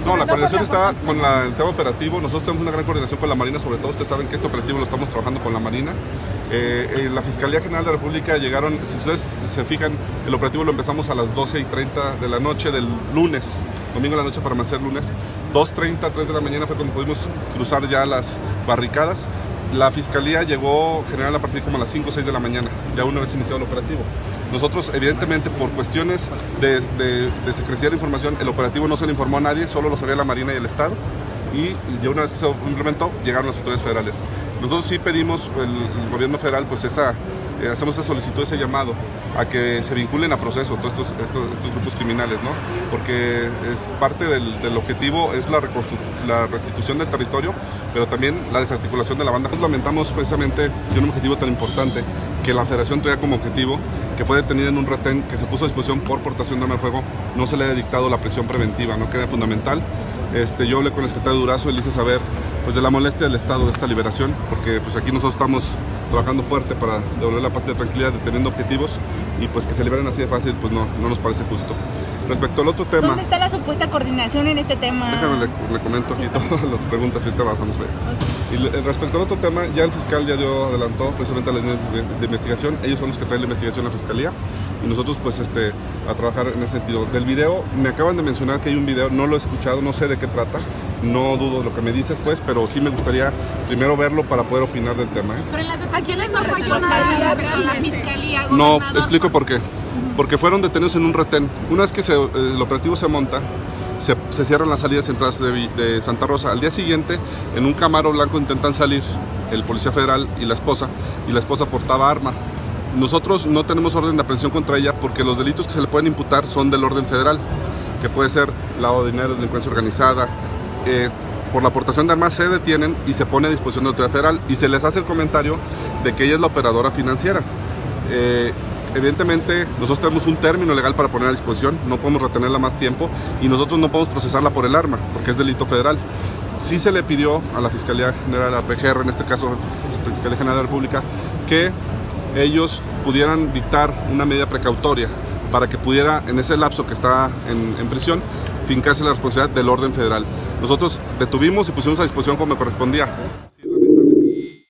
No, la coordinación está con el tema operativo. Nosotros tenemos una gran coordinación con la Marina, sobre todo ustedes saben que este operativo lo estamos trabajando con la Marina. La Fiscalía General de la República llegaron, si ustedes se fijan, el operativo lo empezamos a las 12:30 de la noche del lunes, domingo en la noche para amanecer lunes. 2:30, 3 de la mañana fue cuando pudimos cruzar ya las barricadas. La Fiscalía llegó general a partir como a las 5 o 6 de la mañana, ya una vez iniciado el operativo. Nosotros, evidentemente, por cuestiones de secrecía de información, el operativo no se le informó a nadie, solo lo sabía la Marina y el Estado. Y ya una vez que se implementó, llegaron las autoridades federales. Nosotros sí pedimos, el gobierno federal, pues hacemos esa solicitud, ese llamado a que se vinculen a proceso todos estos grupos criminales, ¿no? Porque es parte del objetivo, es la restitución del territorio, pero también la desarticulación de la banda. Lamentamos precisamente de un objetivo tan importante que la Federación traía como objetivo, que fue detenida en un retén que se puso a disposición por portación de arma de fuego, no se le ha dictado la prisión preventiva, ¿no? Que era fundamental. Yo hablé con el secretario Durazo y le hice saber pues, de la molestia del Estado de esta liberación, porque pues, aquí nosotros estamos trabajando fuerte para devolver la paz y la tranquilidad, deteniendo objetivos, y pues que se liberen así de fácil, pues no nos parece justo. Respecto al otro tema... ¿Dónde está la supuesta coordinación en este tema? Déjame, le comento aquí todas las preguntas y ahorita avanzamos. Okay. Y respecto al otro tema, ya el fiscal ya adelantó precisamente a las líneas de investigación. Ellos son los que traen la investigación a la Fiscalía y nosotros pues a trabajar en ese sentido. Del video, me acaban de mencionar que hay un video, no lo he escuchado, no sé de qué trata, no dudo de lo que me dices pues, pero sí me gustaría primero verlo para poder opinar del tema. Pero en las detenciones no falló nada con la Fiscalía. No, explico por qué. Porque fueron detenidos en un retén. Una vez que el operativo se monta, se cierran las salidas y entradas de Santa Rosa. Al día siguiente, en un Camaro blanco intentan salir el policía federal y la esposa portaba arma. Nosotros no tenemos orden de aprehensión contra ella porque los delitos que se le pueden imputar son del orden federal, que puede ser lavado de dinero, delincuencia organizada. Por la aportación de armas se detienen y se pone a disposición de la autoridad federal y se les hace el comentario de que ella es la operadora financiera. Evidentemente nosotros tenemos un término legal para poner a disposición, no podemos retenerla más tiempo y nosotros no podemos procesarla por el arma porque es delito federal. Sí se le pidió a la Fiscalía General, a la PGR, en este caso la Fiscalía General de la República, que ellos pudieran dictar una medida precautoria para que pudiera, en ese lapso que está en prisión, fincarse la responsabilidad del orden federal. Nosotros detuvimos y pusimos a disposición como correspondía.